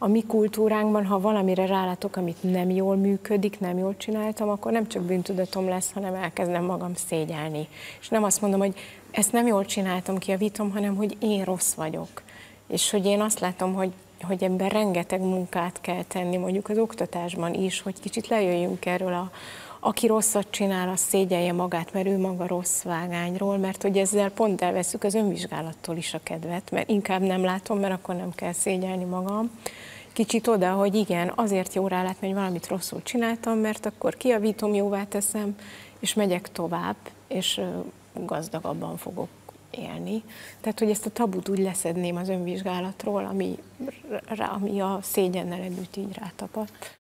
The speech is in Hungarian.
a mi kultúránkban, ha valamire rálátok, amit nem jól működik, nem jól csináltam, akkor nem csak bűntudatom lesz, hanem elkezdem magam szégyelni. És nem azt mondom, hogy ezt nem jól csináltam, kijavítom, hanem hogy én rossz vagyok. És hogy én azt látom, hogy ebben rengeteg munkát kell tenni, mondjuk az oktatásban is, hogy kicsit lejöjjünk erről aki rosszat csinál, az szégyelje magát, mert ő maga rossz vágányról, mert hogy ezzel pont elveszük az önvizsgálattól is a kedvet, mert inkább nem látom, mert akkor nem kell szégyelni magam. Kicsit oda, hogy igen, azért jó rálátni, hogy valamit rosszul csináltam, mert akkor kijavítom, jóvá teszem, és megyek tovább, és gazdagabban fogok élni. Tehát, hogy ezt a tabut úgy leszedném az önvizsgálatról, ami a szégyennel együtt így rátapadt.